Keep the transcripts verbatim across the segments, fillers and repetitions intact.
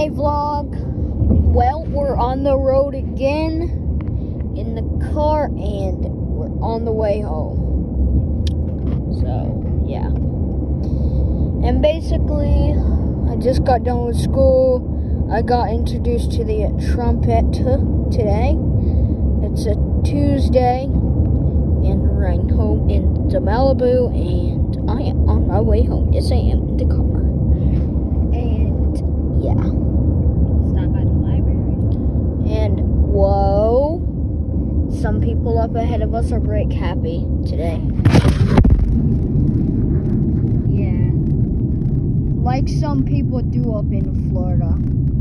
Hey vlog, well, we're on the road again in the car and we're on the way home. So, yeah. And basically, I just got done with school. I got introduced to the trumpet today. It's a Tuesday and we're riding home into Malibu and I am on my way home. Yes, I am in the car. And, yeah. And whoa, some people up ahead of us are brake happy today. Yeah, like some people do up in Florida.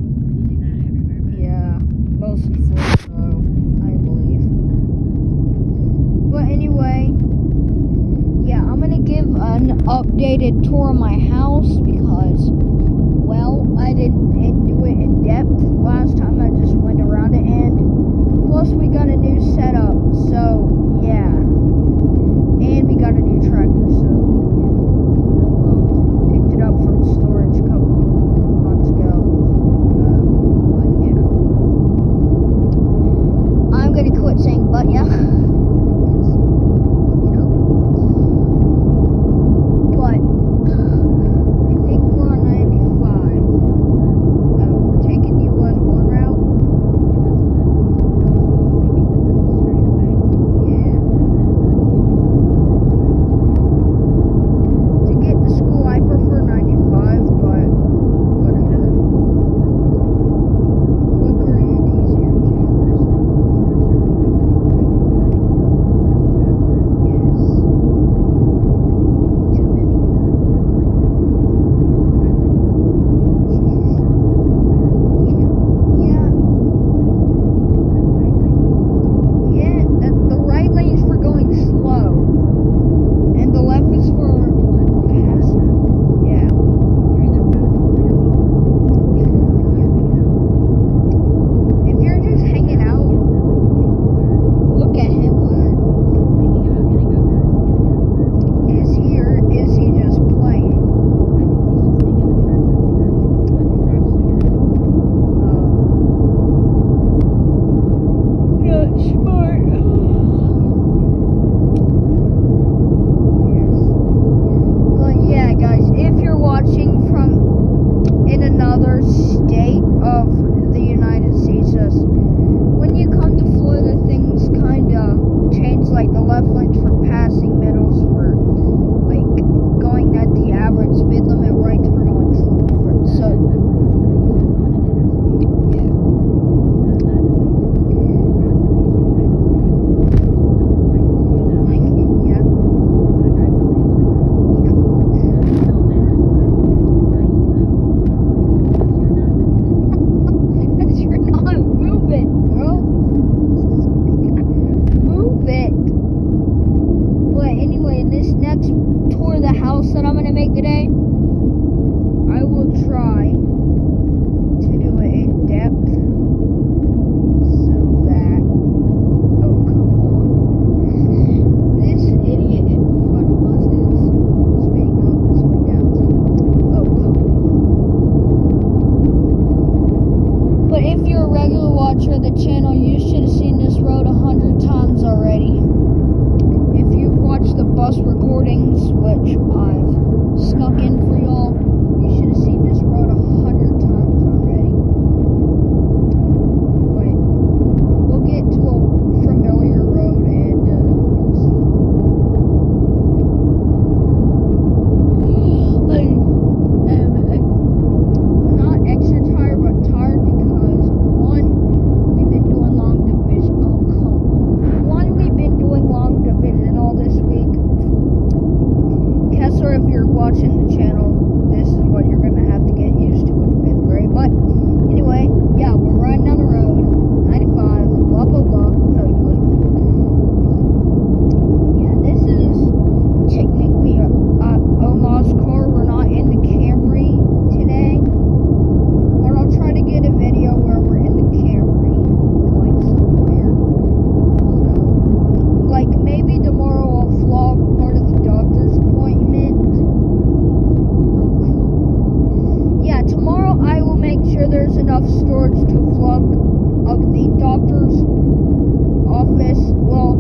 Yeah, mostly Florida, though, I believe. But anyway, yeah, I'm gonna give an updated tour of my house because, well, I didn't, didn't do it in depth last time. I just went around it, and plus we got a new setup, so yeah, and we got a new tractor, so yeah, picked it up from storage a couple months ago. Uh, but yeah, I'm gonna quit saying but yeah. That I'm gonna make today, I will try to do it in depth so that, oh come on, this idiot in front of us is spinning up and spinning down, oh come on. But if you're a regular watcher of the channel, you should have seen this road a hundred times already. If you've watched the bus recordings, which I've snuck in for y'all, you should have seen this road a hundred times already. But we'll get to a familiar road and uh, you'll see. I'm not extra tired, but tired because one, we've been doing long division. Oh come on. One, we've been doing long division all this week. Kessler, if you're watching the channel, this is what you're going to have to get used to. there's enough storage to plug of the doctor's office. Well,